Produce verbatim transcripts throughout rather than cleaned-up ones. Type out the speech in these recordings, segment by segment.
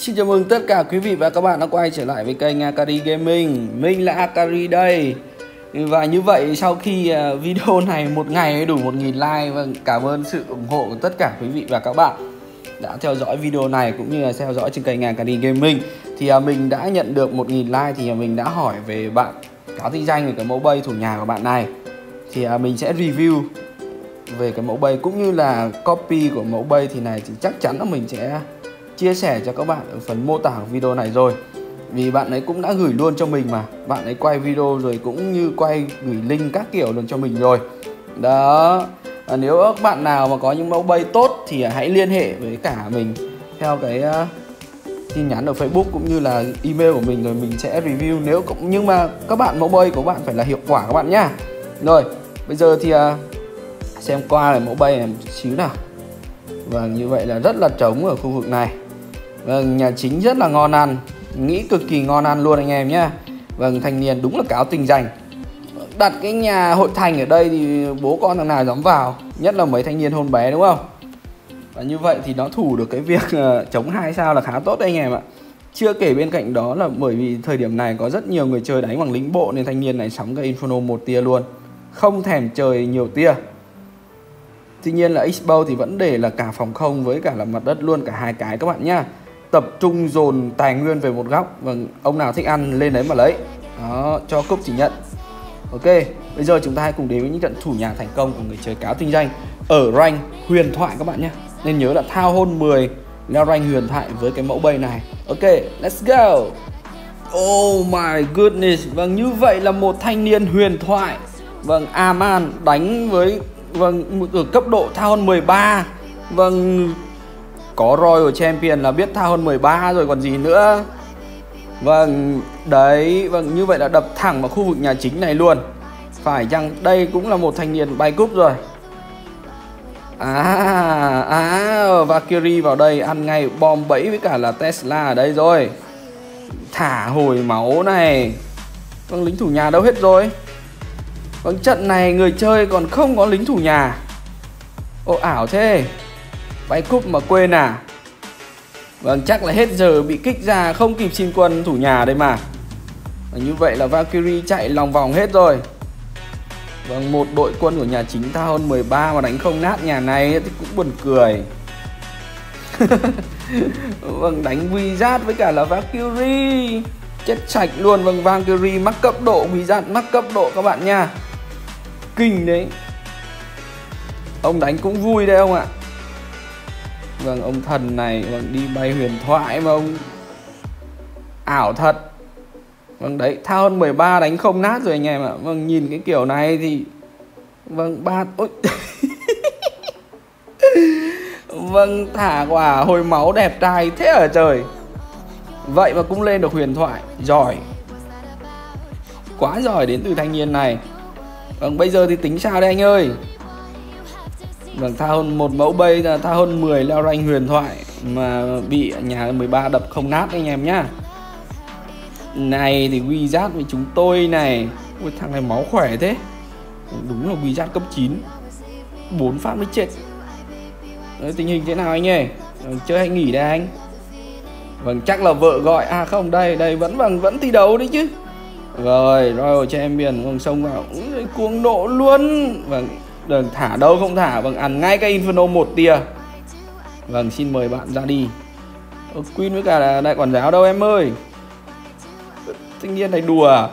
Xin chào mừng tất cả quý vị và các bạn đã quay trở lại với kênh Akari Gaming. Mình là Akari đây. Và như vậy sau khi video này một ngày đủ một nghìn like, và cảm ơn sự ủng hộ của tất cả quý vị và các bạn đã theo dõi video này cũng như là theo dõi trên kênh Akari Gaming. Thì mình đã nhận được một nghìn like thì mình đã hỏi về bạn cáo tinh danh về cái mẫu bay thủ nhà của bạn này. Thì mình sẽ review về cái mẫu bay cũng như là copy của mẫu bay thì này thì chắc chắn là mình sẽ chia sẻ cho các bạn ở phần mô tả của video này rồi. Vì bạn ấy cũng đã gửi luôn cho mình mà. Bạn ấy quay video rồi cũng như quay gửi link các kiểu luôn cho mình rồi. Đó. À, nếu các bạn nào mà có những mẫu bay tốt thì hãy liên hệ với cả mình theo cái uh, tin nhắn ở Facebook cũng như là email của mình, rồi mình sẽ review. Nếu cũng nhưng mà các bạn mẫu bay của bạn phải là hiệu quả các bạn nhá. Rồi, bây giờ thì uh, xem qua lại mẫu bay này một xíu nào. Và như vậy là rất là trống ở khu vực này. Vâng, nhà chính rất là ngon ăn, nghĩ cực kỳ ngon ăn luôn anh em nhé. Vâng, thanh niên đúng là cáo tinh danh. Đặt cái nhà hội thành ở đây thì bố con thằng nào dám vào, nhất là mấy thanh niên hôn bé đúng không? Và như vậy thì nó thủ được cái việc uh, chống hai sao là khá tốt đấy anh em ạ. Chưa kể bên cạnh đó là bởi vì thời điểm này có rất nhiều người chơi đánh bằng lính bộ nên thanh niên này sắm cái Inferno một tia luôn, không thèm chơi nhiều tia. Tuy nhiên là X-Bow thì vẫn để là cả phòng không với cả là mặt đất luôn, cả hai cái các bạn nhá. Tập trung dồn tài nguyên về một góc. Vâng, ông nào thích ăn lên đấy mà lấy. Đó, cho cúp chỉ nhận. Ok, bây giờ chúng ta hãy cùng đến với những trận thủ nhà thành công của người chơi cáo tinh danh ở rank huyền thoại các bạn nhé. Nên nhớ là thao hôn mười leo rank huyền thoại với cái mẫu bay này. Ok, let's go. Oh my goodness. Vâng, như vậy là một thanh niên huyền thoại. Vâng, Aman đánh với vâng ở cấp độ thao hôn mười ba. Vâng, có Royal Champion là biết thao hơn mười ba rồi còn gì nữa. Vâng, đấy, vâng như vậy là đập thẳng vào khu vực nhà chính này luôn. Phải chăng đây cũng là một thanh niên bay cúp rồi. À, à, Valkyrie vào đây ăn ngay bom bẫy với cả là Tesla ở đây rồi. Thả hồi máu này. Vâng, lính thủ nhà đâu hết rồi? Vâng, trận này người chơi còn không có lính thủ nhà. Ồ, ảo thế. Bay cúp mà quên à? Vâng, chắc là hết giờ bị kích ra không kịp xin quân thủ nhà đây mà. Và như vậy là Valkyrie chạy lòng vòng hết rồi. Vâng, một đội quân của nhà chính thao hơn mười ba mà đánh không nát nhà này thì cũng buồn cười. Vâng, đánh Wizard với cả là Valkyrie chết sạch luôn. Vâng, Valkyrie mắc cấp độ, Wizard mắc cấp độ các bạn nha. Kinh đấy. Ông đánh cũng vui đấy ông ạ. Vâng, ông thần này vâng, đi bay huyền thoại mà ông ảo thật. Vâng đấy, thao hơn mười ba đánh không nát rồi anh em ạ. Vâng, nhìn cái kiểu này thì vâng ba ôi. Vâng, thả quả hồi máu đẹp trai thế ở trời. Vậy mà cũng lên được huyền thoại. Giỏi. Quá giỏi đến từ thanh niên này. Vâng, bây giờ thì tính sao đây anh ơi? Vâng, thao hơn một mẫu bay là thao hơn mười leo rank huyền thoại mà bị nhà mười ba đập không nát anh em nhá. Này thì Wizard với chúng tôi này. Ôi, thằng này máu khỏe thế. Đúng là Wizard cấp chín. bốn phát mới chết. Đấy, tình hình thế nào anh ơi? Vâng, chơi hay nghỉ đây anh? Vâng, chắc là vợ gọi. À không, đây, đây vẫn vâng vẫn thi đấu đấy chứ. Rồi, Royal Champion vâng xông vào cuồng nộ luôn. Vâng, đừng thả đâu không thả. Vâng, ăn ngay cái Inferno một tia. Vâng, xin mời bạn ra đi. Ô, Queen với cả là đại quản giáo đâu em ơi? Thanh niên này đùa à?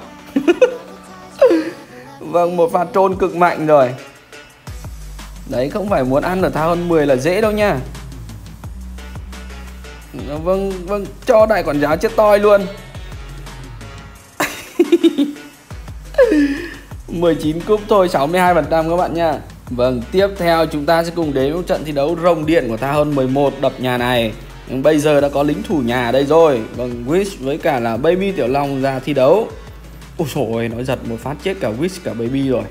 Vâng, một pha trôn cực mạnh rồi. Đấy, không phải muốn ăn ở thao hơn mười là dễ đâu nha. Vâng, vâng, cho đại quản giáo chết toi luôn. mười chín cúp thôi, sáu mươi hai phần trăm các bạn nha. Vâng, tiếp theo chúng ta sẽ cùng đến một trận thi đấu rồng điện của thao hơn mười một đập nhà này. Nhưng bây giờ đã có lính thủ nhà ở đây rồi. Vâng, Wish với cả là Baby Tiểu Long ra thi đấu. Ôi trời ơi, nó giật một phát chết cả Wish cả Baby rồi.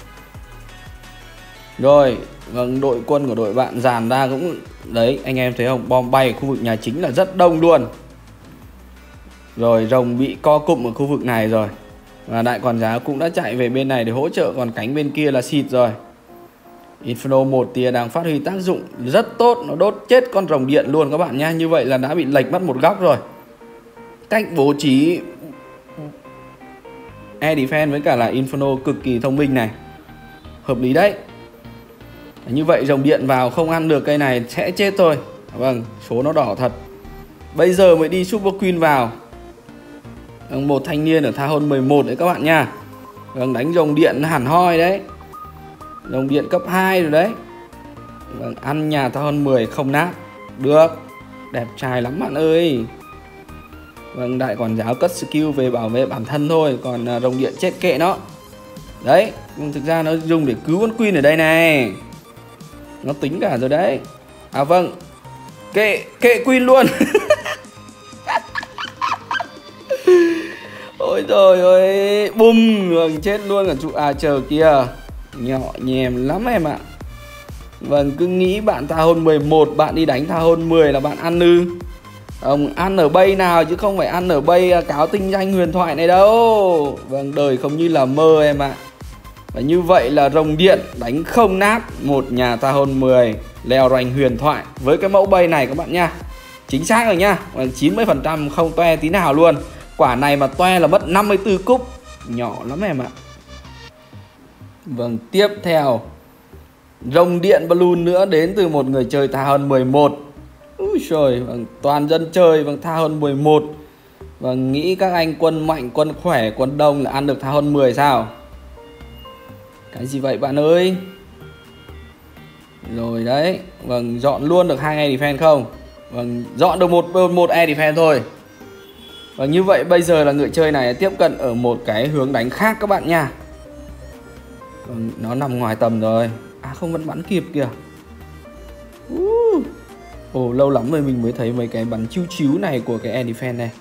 Rồi, vâng, đội quân của đội bạn dàn ra cũng... Đấy, anh em thấy không? Bom bay ở khu vực nhà chính là rất đông luôn. Rồi, rồng bị co cụm ở khu vực này rồi. Và đại quản giáo cũng đã chạy về bên này để hỗ trợ, còn cánh bên kia là xịt rồi. Inferno một tia đang phát huy tác dụng rất tốt, nó đốt chết con rồng điện luôn các bạn nhá. Như vậy là đã bị lệch mất một góc rồi. Cách bố trí Air Defense với cả là Inferno cực kỳ thông minh này, hợp lý đấy. Như vậy rồng điện vào không ăn được cây này sẽ chết thôi. Vâng, số nó đỏ thật. Bây giờ mới đi Super Queen vào. Một thanh niên ở tha hơn mười một đấy các bạn nha. Vâng, đánh rồng điện hẳn hoi đấy. Rồng điện cấp hai rồi đấy. Vâng, ăn nhà tha hơn mười không nát. Được, đẹp trai lắm bạn ơi. Vâng, đại quản giáo cất skill về bảo vệ bản thân thôi. Còn uh, rồng điện chết kệ nó. Đấy, nhưng thực ra nó dùng để cứu con Queen ở đây này. Nó tính cả rồi đấy. À vâng, kệ, kệ Queen luôn. Ôi trời ơi, bùm, vâng, chết luôn cả trụ à chờ kia. Nhỏ nhèm lắm em ạ. Vâng, cứ nghĩ bạn tha hôn mười một, bạn đi đánh tha hôn mười là bạn ăn ư. Ông ăn ở bay nào chứ không phải ăn ở bay cáo tinh danh huyền thoại này đâu. Vâng, đời không như là mơ em ạ. Và như vậy là rồng điện đánh không nát một nhà tha hôn mười leo rank huyền thoại với cái mẫu bay này các bạn nha. Chính xác rồi nha, chín mươi phần trăm không toe tí nào luôn. Quả này mà toe là mất năm mươi tư cúp. Nhỏ lắm em ạ. Vâng, tiếp theo rồng điện balloon nữa đến từ một người chơi tha hơn mười một. Úi trời, vâng, toàn dân chơi vâng tha hơn mười một. Vâng, nghĩ các anh quân mạnh, quân khỏe, quân đông là ăn được tha hơn mười sao? Cái gì vậy bạn ơi? Rồi đấy, vâng, dọn luôn được hai air defense không? Vâng, dọn được một một air defense thôi. Và như vậy bây giờ là người chơi này tiếp cận ở một cái hướng đánh khác các bạn nha. Vâng, nó nằm ngoài tầm rồi. À không, vẫn bắn kịp kìa. uh. Ồ, lâu lắm rồi mình mới thấy mấy cái bắn chiếu chiếu này của cái air defense này.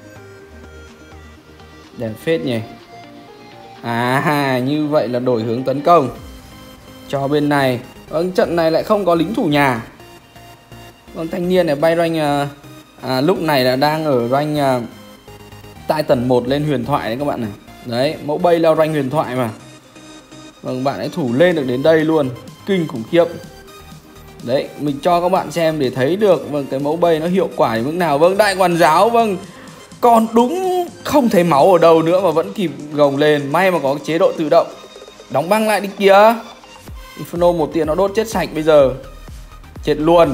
Đẹp phết nhỉ. À, như vậy là đổi hướng tấn công cho bên này. Vâng, trận này lại không có lính thủ nhà. Vâng, thanh niên này bay rank à, à, lúc này là đang ở rank à, Titan một lên huyền thoại đấy các bạn này. Đấy, mẫu bay leo rank huyền thoại mà. Vâng, bạn ấy thủ lên được đến đây luôn. Kinh khủng khiếp. Đấy, mình cho các bạn xem để thấy được vâng, cái mẫu bay nó hiệu quả đến mức nào. Vâng, đại quản giáo, vâng, còn đúng không thấy máu ở đâu nữa mà vẫn kịp gồng lên. May mà có chế độ tự động. Đóng băng lại đi kìa. Inferno một tiền nó đốt chết sạch bây giờ. Chết luôn.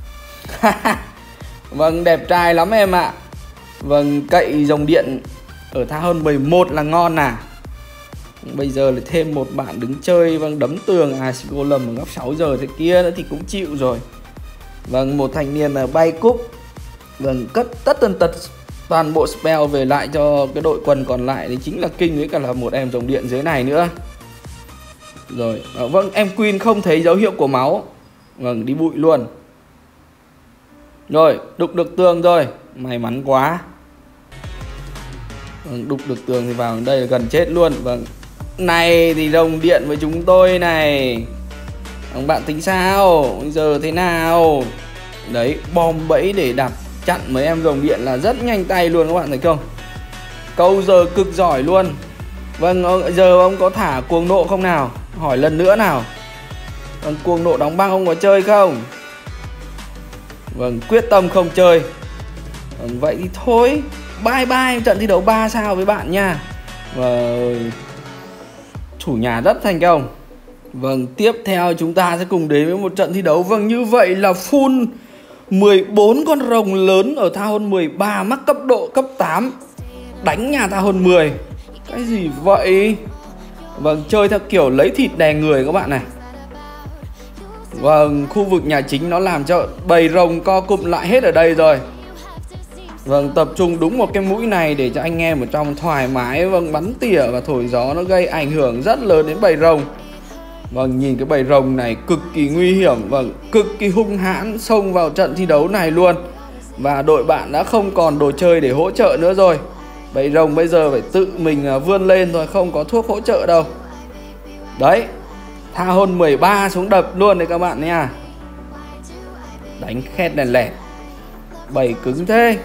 Vâng, đẹp trai lắm em ạ. Vâng, cậy dòng điện ở tha hơn mười một là ngon à. Bây giờ lại thêm một bạn đứng chơi vâng đấm tường à golem ở góc sáu giờ thế kia nữa thì cũng chịu rồi. Vâng, một thanh niên là bay cúp. Vâng, cất tất tần tật toàn bộ spell về lại cho cái đội quân còn lại thì chính là Kinh với cả là một em dòng điện dưới này nữa. Rồi, à, vâng, em Queen không thấy dấu hiệu của máu. Vâng, đi bụi luôn. Rồi, đục được tường rồi. May mắn quá. Vâng, đục được tường thì vào đây là gần chết luôn. Vâng, này thì rồng điện với chúng tôi này. Ông bạn tính sao? Bây giờ thế nào? Đấy, bom bẫy để đặt chặn mấy em rồng điện là rất nhanh tay luôn các bạn thấy không? Câu giờ cực giỏi luôn. Vâng, giờ ông có thả cuồng nộ không nào? Hỏi lần nữa nào. Vâng, cuồng nộ đóng băng ông có chơi không? Vâng, quyết tâm không chơi. Vâng, vậy thì thôi. Bye bye trận thi đấu ba sao với bạn nha. Vâng, chủ nhà rất thành công. Vâng, tiếp theo chúng ta sẽ cùng đến với một trận thi đấu. Vâng, như vậy là full mười bốn con rồng lớn ở tha hơn mười ba mắc cấp độ cấp tám. Đánh nhà tha hơn mười. Cái gì vậy? Vâng, chơi theo kiểu lấy thịt đè người các bạn này. Vâng, khu vực nhà chính nó làm cho bầy rồng co cụm lại hết ở đây rồi. Vâng, tập trung đúng một cái mũi này để cho anh em ở trong thoải mái. Vâng, bắn tỉa và thổi gió nó gây ảnh hưởng rất lớn đến bầy rồng. Vâng, nhìn cái bầy rồng này cực kỳ nguy hiểm. Vâng, cực kỳ hung hãn xông vào trận thi đấu này luôn. Và đội bạn đã không còn đồ chơi để hỗ trợ nữa rồi. Bầy rồng bây giờ phải tự mình vươn lên thôi, không có thuốc hỗ trợ đâu. Đấy, tha hơn mười ba xuống đập luôn đấy các bạn nha. Đánh khét đèn lẹt. Bầy cứng thế.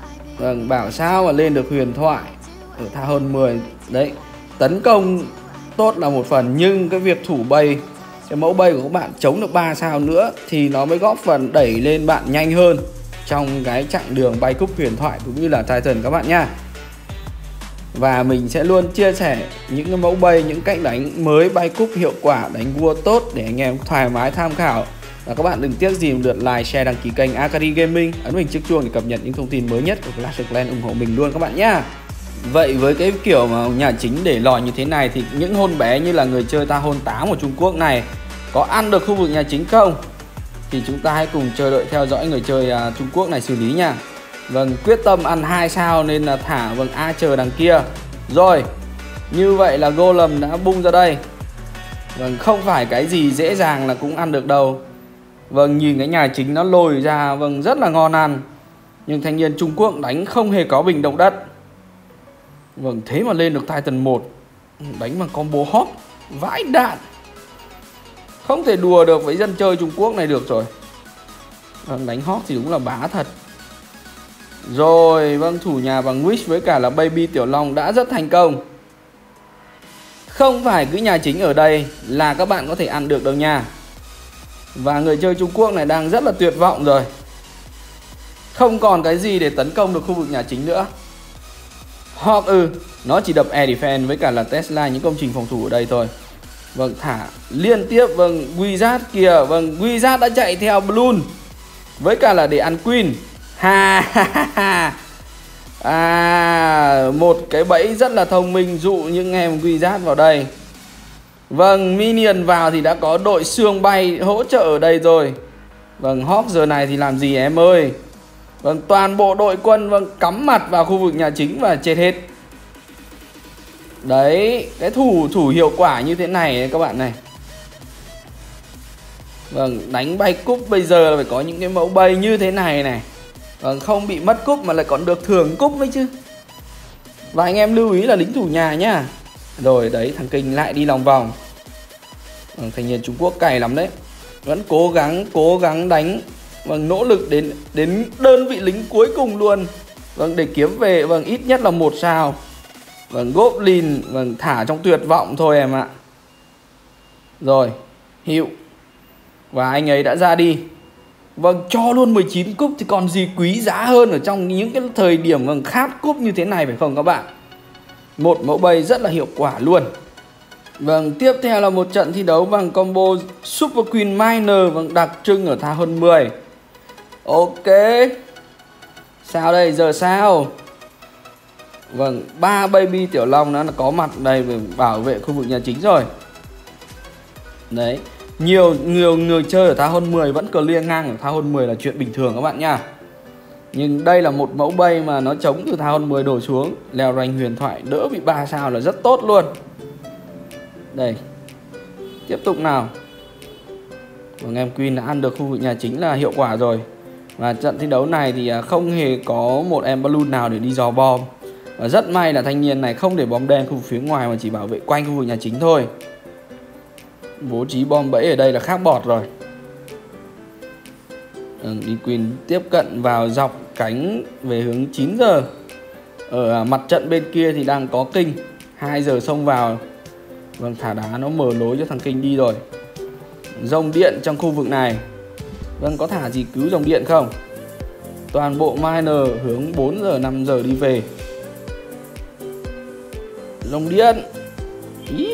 Vâng, bảo sao mà lên được huyền thoại ở tha hơn mười. Đấy, tấn công tốt là một phần, nhưng cái việc thủ bay, cái mẫu bay của các bạn chống được ba sao nữa thì nó mới góp phần đẩy lên bạn nhanh hơn trong cái chặng đường bay cúp huyền thoại cũng như là Titan các bạn nha. Và mình sẽ luôn chia sẻ những cái mẫu bay, những cách đánh mới bay cúp hiệu quả, đánh vua tốt để anh em thoải mái tham khảo. Và các bạn đừng tiếc gì lượt like, share, đăng ký kênh Akari Gaming, ấn hình chiếc chuông để cập nhật những thông tin mới nhất của Clash of Clans, ủng hộ mình luôn các bạn nhá. Vậy với cái kiểu mà nhà chính để lòi như thế này thì những hôn bé như là người chơi Tahon tám của Trung Quốc này có ăn được khu vực nhà chính không? Thì chúng ta hãy cùng chờ đợi theo dõi người chơi uh, Trung Quốc này xử lý nha. Vâng, quyết tâm ăn hai sao nên là thả vâng Archer đằng kia. Rồi, như vậy là Golem đã bung ra đây. Vâng, không phải cái gì dễ dàng là cũng ăn được đâu. Vâng, nhìn cái nhà chính nó lồi ra vâng rất là ngon ăn. Nhưng thanh niên Trung Quốc đánh không hề có bình động đất. Vâng, thế mà lên được Titan một. Đánh bằng combo hop vãi đạn. Không thể đùa được với dân chơi Trung Quốc này được rồi. Vâng, đánh hop thì đúng là bá thật. Rồi, vâng, thủ nhà bằng Wish với cả là Baby Tiểu Long đã rất thành công. Không phải cứ nhà chính ở đây là các bạn có thể ăn được đâu nha. Và người chơi Trung Quốc này đang rất là tuyệt vọng rồi. Không còn cái gì để tấn công được khu vực nhà chính nữa. Hop ư, nó chỉ đập Air Defense với cả là Tesla những công trình phòng thủ ở đây thôi. Vâng, thả liên tiếp, vâng, Wizard kìa, vâng, Wizard đã chạy theo Bloon với cả là để ăn Queen. Ha ha ha. À, một cái bẫy rất là thông minh dụ những em Wizard vào đây. Vâng, Minion vào thì đã có đội xương bay hỗ trợ ở đây rồi. Vâng, Hawk giờ này thì làm gì em ơi. Vâng, toàn bộ đội quân vâng cắm mặt vào khu vực nhà chính và chết hết. Đấy, cái thủ thủ hiệu quả như thế này đấy các bạn này. Vâng, đánh bay cúp bây giờ là phải có những cái mẫu bay như thế này này. Vâng, không bị mất cúp mà lại còn được thưởng cúp đấy chứ. Và anh em lưu ý là lính thủ nhà nhá. Rồi đấy, thằng Kinh lại đi lòng vòng. Vâng, thanh niên Trung Quốc cày lắm đấy. Vẫn cố gắng, cố gắng đánh. Vâng, nỗ lực đến đến đơn vị lính cuối cùng luôn. Vâng, để kiếm về vâng ít nhất là một sao. Vâng, Goblin vâng thả trong tuyệt vọng thôi em ạ. Rồi, hiệu. Và anh ấy đã ra đi. Vâng, cho luôn mười chín cúp thì còn gì quý giá hơn ở trong những cái thời điểm vâng khát cúp như thế này phải không các bạn? Một mẫu bay rất là hiệu quả luôn. Vâng, tiếp theo là một trận thi đấu bằng combo Super Queen Miner vâng đặc trưng ở Tahon mười. Ok. Sao đây, giờ sao? Vâng, ba Baby Tiểu Long nó có mặt đây để bảo vệ khu vực nhà chính rồi. Đấy, nhiều nhiều người chơi ở Tahon mười vẫn clear ngang ở Tahon mười là chuyện bình thường các bạn nha. Nhưng đây là một mẫu bay mà nó chống từ Tahon mười đổ xuống, leo rank huyền thoại đỡ bị ba sao là rất tốt luôn. Đây. Tiếp tục nào. Vâng, em Queen đã ăn được khu vực nhà chính là hiệu quả rồi. Và trận thi đấu này thì không hề có một em Balloon nào để đi dò bom. Và rất may là thanh niên này không để bom đen khu vực phía ngoài mà chỉ bảo vệ quanh khu vực nhà chính thôi. Bố trí bom bẫy ở đây là khác bọt rồi. Ừ, đi Queen tiếp cận vào dọc cánh về hướng chín giờ. Ở mặt trận bên kia thì đang có Kinh, hai giờ xông vào. Vâng, thả đá nó mở lối cho thằng Kinh đi rồi. Rồng điện trong khu vực này. Vâng, có thả gì cứu rồng điện không? Toàn bộ miner hướng bốn giờ năm giờ đi về. Rồng điện. Ý.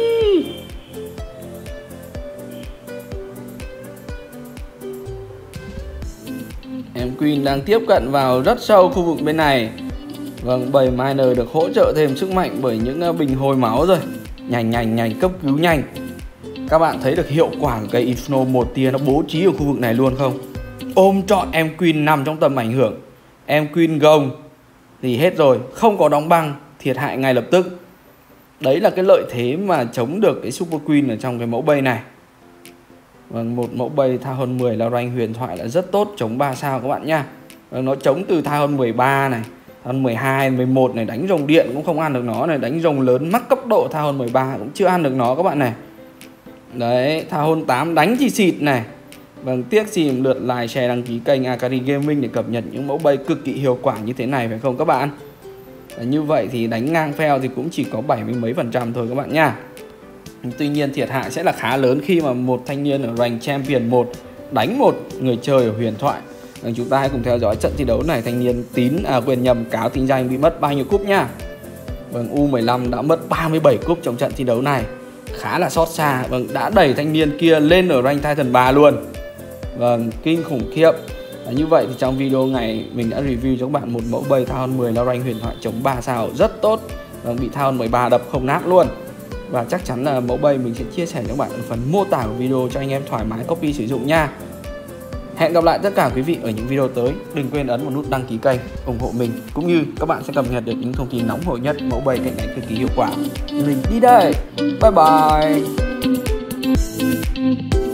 Em Queen đang tiếp cận vào rất sâu khu vực bên này. Vâng, bảy miner được hỗ trợ thêm sức mạnh bởi những bình hồi máu rồi. Nhanh nhanh nhanh, cấp cứu nhanh. Các bạn thấy được hiệu quả của cây Inferno một tia nó bố trí ở khu vực này luôn không? Ôm trọn em Queen nằm trong tầm ảnh hưởng. Em Queen gồng thì hết rồi, không có đóng băng, thiệt hại ngay lập tức. Đấy là cái lợi thế mà chống được cái Super Queen ở trong cái mẫu bay này. Vâng, một mẫu bay Tahon mười là rank huyền thoại là rất tốt chống ba sao các bạn nha. Vâng, nó chống từ Tahon mười ba này, Tahon mười hai, mười một này, đánh rồng điện cũng không ăn được nó này, đánh rồng lớn mắc cấp độ Tahon mười ba cũng chưa ăn được nó các bạn này. Đấy, Tahon tám đánh chỉ xịt này. Vâng, tiếc gì lượt like, share, đăng ký kênh Akari Gaming để cập nhật những mẫu bay cực kỳ hiệu quả như thế này phải không các bạn? Và như vậy thì đánh ngang phèo thì cũng chỉ có bảy mươi mấy phần trăm thôi các bạn nha. Tuy nhiên thiệt hại sẽ là khá lớn khi mà một thanh niên ở rank Champion một đánh một người chơi ở huyền thoại. Vâng, chúng ta hãy cùng theo dõi trận thi đấu này. Thanh niên Tín, à quên nhầm, Cáo Tinh Danh bị mất bao nhiêu cúp nha. Vâng, U mười lăm đã mất ba mươi bảy cúp trong trận thi đấu này, khá là xót xa. Vâng, đã đẩy thanh niên kia lên ở rank Titan ba luôn. Vâng, kinh khủng khiếp. À, như vậy thì trong video này mình đã review cho các bạn một mẫu bay Thao mười lao rank huyền thoại chống ba sao rất tốt. Vâng, bị Thao mười ba đập không nát luôn. Và chắc chắn là mẫu bay mình sẽ chia sẻ cho các bạn ở phần mô tả của video cho anh em thoải mái copy sử dụng nha. Hẹn gặp lại tất cả quý vị ở những video tới. Đừng quên ấn vào nút đăng ký kênh, ủng hộ mình, cũng như các bạn sẽ cập nhật được những thông tin nóng hổi nhất mẫu bay cạnh đánh cực kỳ hiệu quả. Mình đi đây. Bye bye.